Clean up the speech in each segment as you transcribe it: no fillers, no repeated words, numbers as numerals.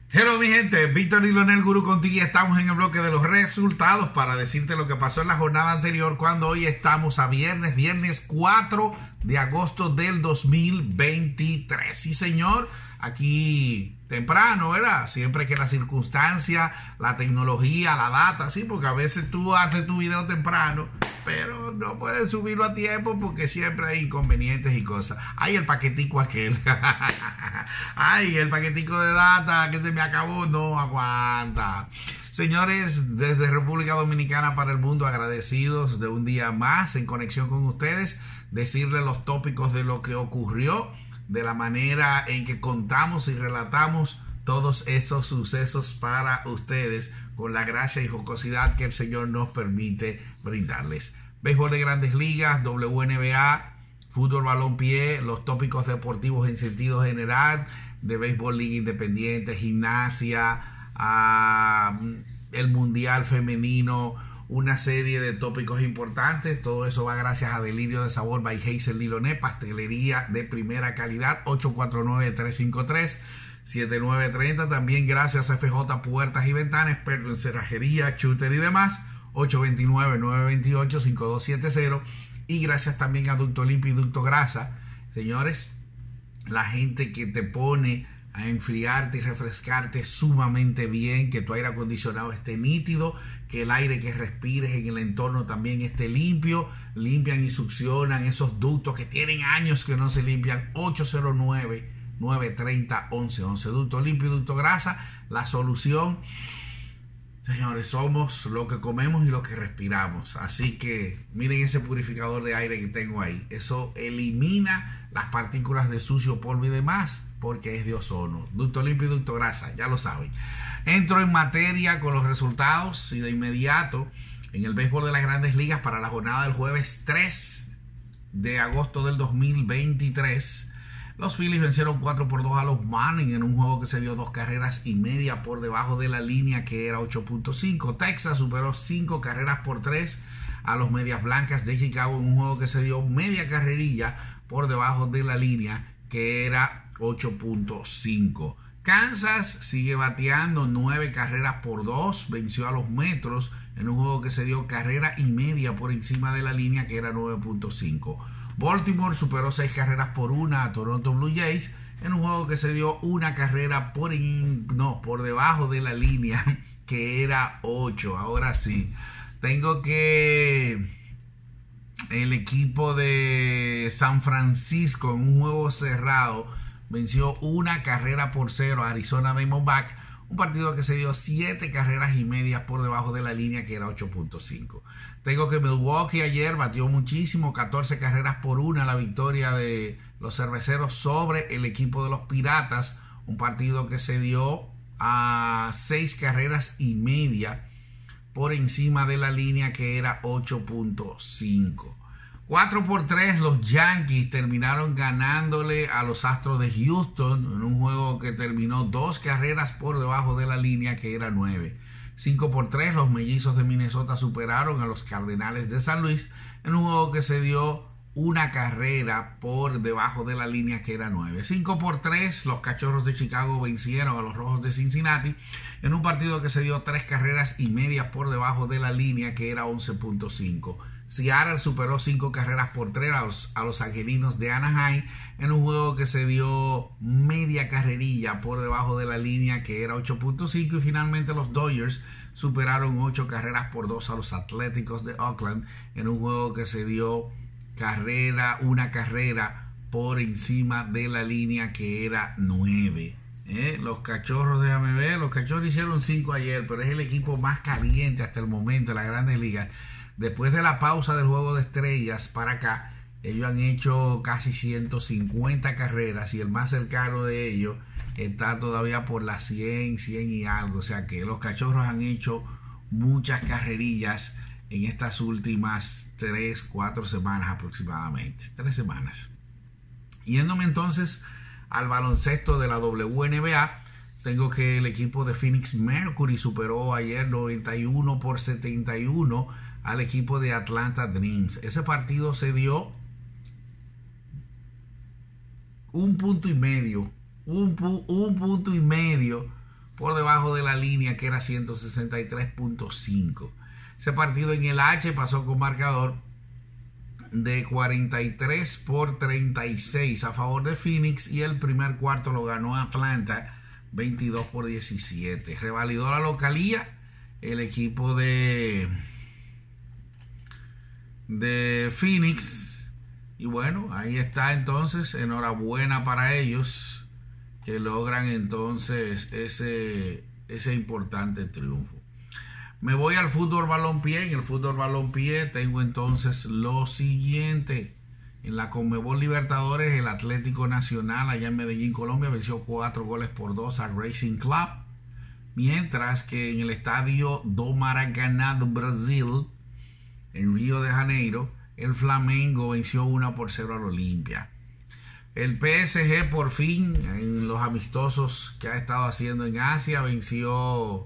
Hello mi gente, Víctor y Leonel Gurú contigo y estamos en el bloque de los resultados para decirte lo que pasó en la jornada anterior cuando hoy estamos a viernes 4 de agosto del 2023. Sí señor, aquí temprano, ¿verdad? Siempre que la circunstancia, la tecnología, la data, sí, porque a veces tú haces tu video temprano, pero no puedes subirlo a tiempo porque siempre hay inconvenientes y cosas. Ay, el paquetico aquel. Ay, el paquetico de data que se me acabó, no aguanta. Señores, desde República Dominicana para el mundo, agradecidos de un día más en conexión con ustedes, decirles los tópicos de lo que ocurrió, de la manera en que contamos y relatamos todos esos sucesos para ustedes con la gracia y jocosidad que el Señor nos permite brindarles. Béisbol de Grandes Ligas, WNBA, fútbol balompié, los tópicos deportivos en sentido general, de béisbol liga independiente, gimnasia, el mundial femenino, una serie de tópicos importantes. Todo eso va gracias a Delirio de Sabor by Hazel Liloné, pastelería de primera calidad, 849-353-7930. También gracias a FJ Puertas y Ventanas, experto en cerrajería, shooter y demás, 829-928-5270. Y gracias también a Ducto Limpio y Ducto Grasa. Señores, la gente que te pone a enfriarte y refrescarte sumamente bien, que tu aire acondicionado esté nítido, que el aire que respires en el entorno también esté limpio, limpian y succionan esos ductos que tienen años que no se limpian. 809-930-1111. Ducto Limpio y Ducto Grasa, la solución. Señores, somos lo que comemos y lo que respiramos. Así que miren ese purificador de aire que tengo ahí. Eso elimina las partículas de sucio, polvo y demás, porque es de ozono. Ducto Limpio y Ducto Grasa, ya lo saben. Entro en materia con los resultados y de inmediato en el béisbol de las Grandes Ligas para la jornada del jueves 3 de agosto del 2023. Los Phillies vencieron 4-2 a los Marlins en un juego que se dio 2 carreras y media por debajo de la línea, que era 8.5. Texas superó 5 carreras por 3 a los Medias Blancas de Chicago en un juego que se dio media carrerilla por debajo de la línea, que era 8.5. Kansas sigue bateando 9 carreras por 2, venció a los Metros en un juego que se dio carrera y media por encima de la línea, que era 9.5. Baltimore superó 6 carreras por 1 a Toronto Blue Jays en un juego que se dio una carrera por debajo de la línea, que era 8. Ahora sí, tengo que el equipo de San Francisco en un juego cerrado venció 1 carrera por 0 a Arizona Diamondbacks, un partido que se dio 7 carreras y medias por debajo de la línea, que era 8.5. Tengo que Milwaukee ayer batió muchísimo, 14 carreras por 1, la victoria de los cerveceros sobre el equipo de los Piratas, un partido que se dio a 6 carreras y media por encima de la línea, que era 8.5. 4-3 los Yankees terminaron ganándole a los Astros de Houston en un juego que terminó 2 carreras por debajo de la línea, que era 9. 5-3 los Mellizos de Minnesota superaron a los Cardenales de San Luis en un juego que se dio una carrera por debajo de la línea, que era 9. 5-3 los Cachorros de Chicago vencieron a los Rojos de Cincinnati en un partido que se dio 3 carreras y media por debajo de la línea, que era 11.5. Seattle superó 5 carreras por 3 a los Angelinos de Anaheim en un juego que se dio media carrerilla por debajo de la línea, que era 8.5. Y finalmente los Dodgers superaron 8 carreras por 2 a los Atléticos de Oakland en un juego que se dio una carrera por encima de la línea, que era 9. Los Cachorros, déjame ver, los Cachorros hicieron 5 ayer, pero es el equipo más caliente hasta el momento en las Grandes Ligas. Después de la pausa del Juego de Estrellas para acá, ellos han hecho casi 150 carreras y el más cercano de ellos está todavía por las 100 y algo. O sea que los Cachorros han hecho muchas carrerillas en estas últimas 3-4 semanas aproximadamente. 3 semanas. Yéndome entonces al baloncesto de la WNBA, tengo que el equipo de Phoenix Mercury superó ayer 91-71 al equipo de Atlanta Dreams. Ese partido se dio 1.5 puntos por debajo de la línea que era 163.5. Ese partido en el H pasó con marcador de 43-36 a favor de Phoenix, y el primer cuarto lo ganó Atlanta 22-17. Revalidó la localía el equipo de Phoenix, y bueno, ahí está entonces. Enhorabuena para ellos que logran entonces ese importante triunfo. Me voy al fútbol balompié. En el fútbol balompié tengo entonces lo siguiente. En la Conmebol Libertadores, el Atlético Nacional allá en Medellín, Colombia, venció 4-2 al Racing Club. Mientras que en el estadio do Maracaná do Brasil, en Río de Janeiro, el Flamengo venció 1-0 al Olimpia. El PSG por fin, en los amistosos que ha estado haciendo en Asia, venció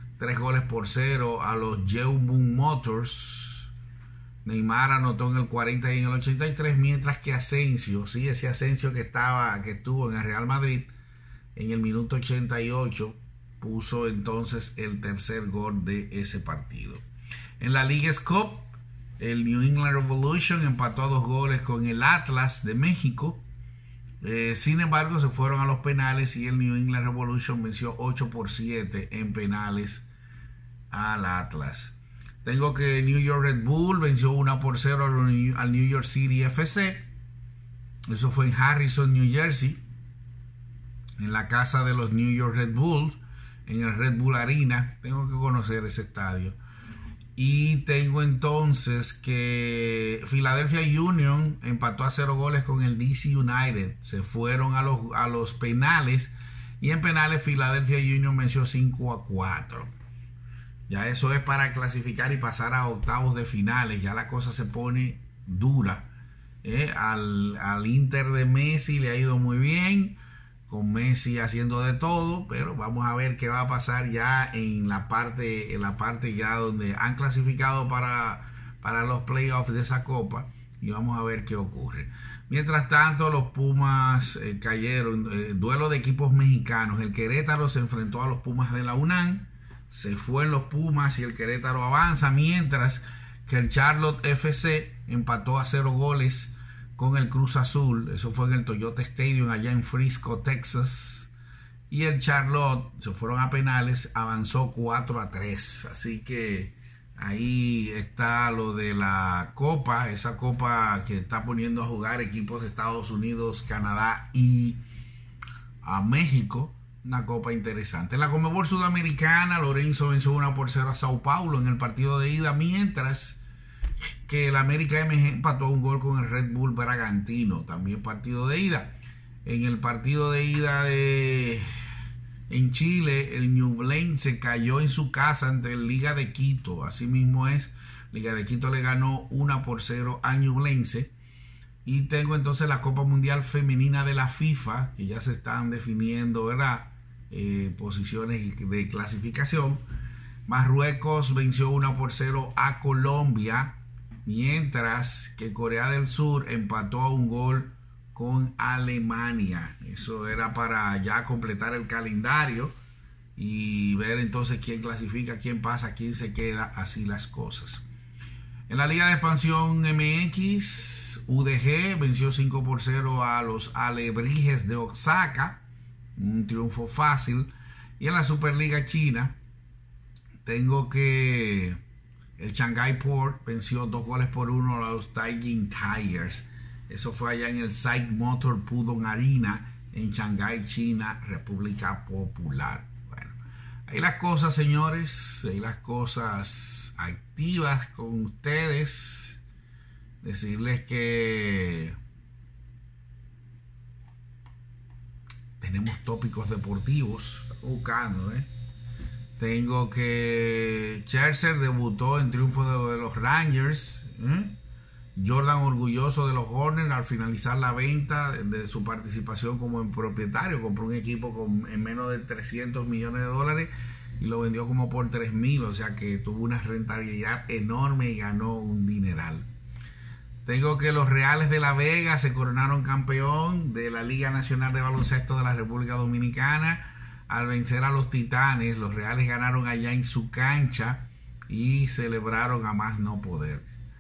3-0 a los Jeonbuk Motors. Neymar anotó en el 40 y en el 83, mientras que Asensio, sí, ese Asensio que estuvo en el Real Madrid, en el minuto 88 puso entonces el tercer gol de ese partido. En la Leagues Cup, el New England Revolution empató a 2 goles con el Atlas de México. Sin embargo, se fueron a los penales y el New England Revolution venció 8-7 en penales al Atlas. Tengo que New York Red Bull venció 1-0 al New York City FC. Eso fue en Harrison, New Jersey, en la casa de los New York Red Bull, en el Red Bull Arena. Tengo que conocer ese estadio. Y tengo entonces que Philadelphia Union empató a 0 goles con el DC United. Se fueron a los penales, y en penales Philadelphia Union venció 5-4. Ya eso es para clasificar y pasar a octavos de finales. Ya la cosa se pone dura. Al Inter de Messi le ha ido muy bien, con Messi haciendo de todo, pero vamos a ver qué va a pasar ya en la parte ya donde han clasificado para los playoffs de esa copa, y vamos a ver qué ocurre. Mientras tanto, los Pumas cayeron. Duelo de equipos mexicanos. El Querétaro se enfrentó a los Pumas de la UNAM. Se fue en los Pumas y el Querétaro avanza, mientras que el Charlotte FC empató a 0 goles con el Cruz Azul. Eso fue en el Toyota Stadium allá en Frisco, Texas. Y el Charlotte se fueron a penales, avanzó 4-3. Así que ahí está lo de la copa, esa copa que está poniendo a jugar equipos de Estados Unidos, Canadá y a México. Una copa interesante. En la Conmebol Sudamericana, Lorenzo venció 1-0 a Sao Paulo en el partido de ida, mientras que el América MG empató 1 gol con el Red Bull Bragantino, también partido de ida. En el partido de ida en Chile, el Ñublense cayó en su casa ante el Liga de Quito. Así mismo es, Liga de Quito le ganó 1-0 al Ñublense. Y tengo entonces la Copa Mundial Femenina de la FIFA, que ya se están definiendo, ¿verdad? Posiciones de clasificación. Marruecos venció 1-0 a Colombia, mientras que Corea del Sur empató a 1 gol con Alemania. Eso era para ya completar el calendario y ver entonces quién clasifica, quién pasa, quién se queda, así las cosas. En la Liga de Expansión MX, UDG venció 5-0 a los Alebrijes de Osaka, un triunfo fácil. Y en la Superliga China tengo que el Shanghai Port venció 2-1 a los Taiying Tigers. Eso fue allá en el Side Motor Pudong Arena en Shanghái, China, República Popular. Bueno, ahí las cosas, señores, ahí las cosas activas con ustedes. Decirles que tenemos tópicos deportivos. Buscando, Tengo que Scherzer debutó en triunfo de los Rangers. Jordan orgulloso de los Hornets al finalizar la venta de su participación como en propietario. Compró un equipo en menos de $300 millones y lo vendió como por $3,000, o sea que tuvo una rentabilidad enorme y ganó un dineral. Tengo que los Reales de La Vega se coronaron campeón de la Liga Nacional de Baloncesto de la República Dominicana al vencer a los Titanes. Los Reales ganaron allá en su cancha y celebraron a más no poder.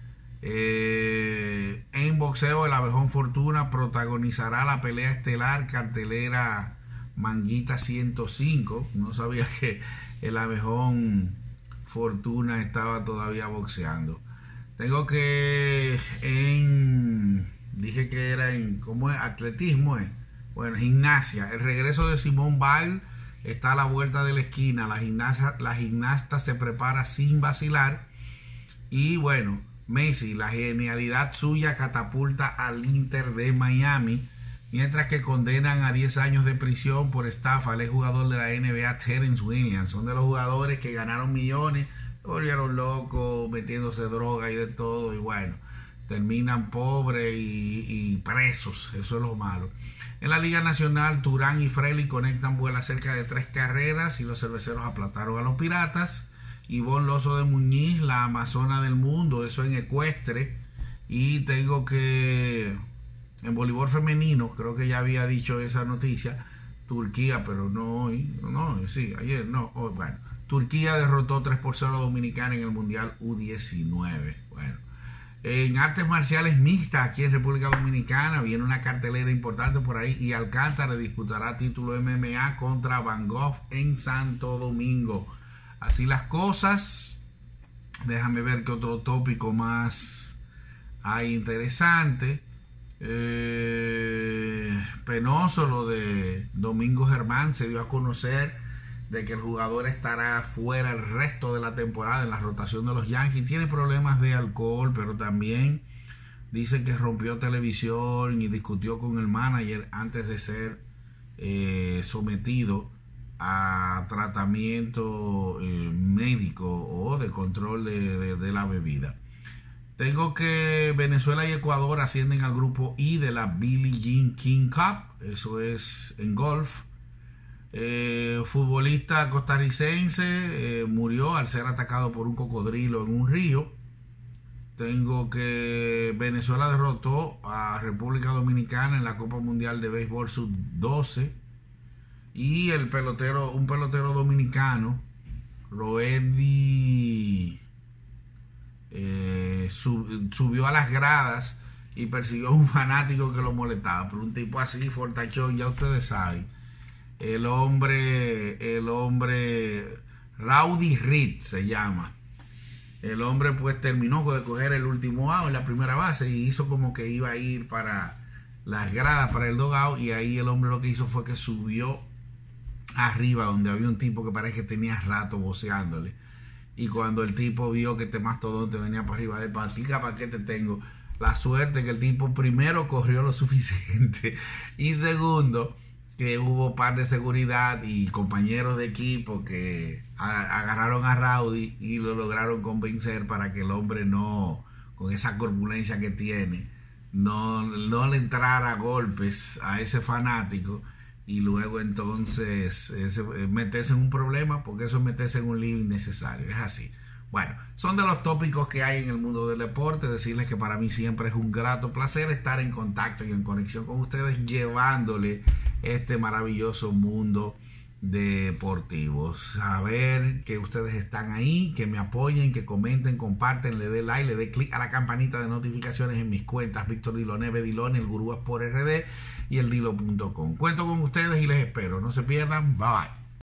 En boxeo, el Abejón Fortuna protagonizará la pelea estelar cartelera Manguita 105. No sabía que el Abejón Fortuna estaba todavía boxeando. Tengo que dije que era ¿cómo es? Atletismo, bueno, gimnasia. El regreso de Simone Biles está a la vuelta de la esquina. La gimnasta se prepara sin vacilar. Y bueno, Messi, la genialidad suya catapulta al Inter de Miami, mientras que condenan a 10 años de prisión por estafa al exjugador de la NBA Terrence Williams. Son de los jugadores que ganaron millones, se volvieron locos, metiéndose droga y de todo, y bueno, terminan pobres y presos. Eso es lo malo. En la Liga Nacional, Turán y Freli conectan vuelas cerca de 3 carreras y los cerveceros aplastaron a los Piratas. Ivonne Lozo de Muñiz, la amazona del mundo, eso en ecuestre. Y tengo que, en voleibol femenino, creo que ya había dicho esa noticia, Turquía, pero no hoy, sí, ayer, no, hoy, bueno. Turquía derrotó 3-0 a Dominicana en el Mundial U19. Bueno, en artes marciales mixtas aquí en República Dominicana viene una cartelera importante por ahí y Alcántara disputará título MMA contra Van Gogh en Santo Domingo. Así las cosas. Déjame ver qué otro tópico más hay interesante. Penoso lo de Domingo Germán. Se dio a conocer de que el jugador estará fuera el resto de la temporada en la rotación de los Yankees. Tiene problemas de alcohol, pero también dicen que rompió televisión y discutió con el manager antes de ser sometido a tratamiento médico o de control de la bebida. Tengo que Venezuela y Ecuador ascienden al grupo I de la Billie Jean King Cup. Eso es en golf. Futbolista costarricense murió al ser atacado por un cocodrilo en un río. Tengo que Venezuela derrotó a República Dominicana en la Copa Mundial de Béisbol Sub-12. Y un pelotero dominicano, Roedi, subió a las gradas y persiguió a un fanático que lo molestaba. Pero un tipo así, fortachón, ya ustedes saben. El hombre, Rowdy Reed se llama. El hombre pues terminó de coger el último out en la primera base y hizo como que iba a ir para las gradas, para el dugout, y ahí el hombre lo que hizo fue que subió arriba donde había un tipo que parece que tenía rato voceándole, y cuando el tipo vio que este mastodonte venía para arriba de patica, ¿para qué te tengo? La suerte que el tipo primero corrió lo suficiente y segundo que hubo par de seguridad y compañeros de equipo que agarraron a Rowdy y lo lograron convencer para que el hombre no, con esa corpulencia que tiene, no le entrara a golpes a ese fanático y luego entonces meterse en un problema, porque eso es meterse en un lío innecesario. Es así. Bueno, son de los tópicos que hay en el mundo del deporte. Decirles que para mí siempre es un grato placer estar en contacto y en conexión con ustedes, llevándole este maravilloso mundo deportivo. Saber que ustedes están ahí, que me apoyen, que comenten, comparten, le den like, le den click a la campanita de notificaciones en mis cuentas Víctor Diloné, Bedilón, el Gurú Sport RD y el Dilo.com. Cuento con ustedes y les espero. No se pierdan. Bye bye.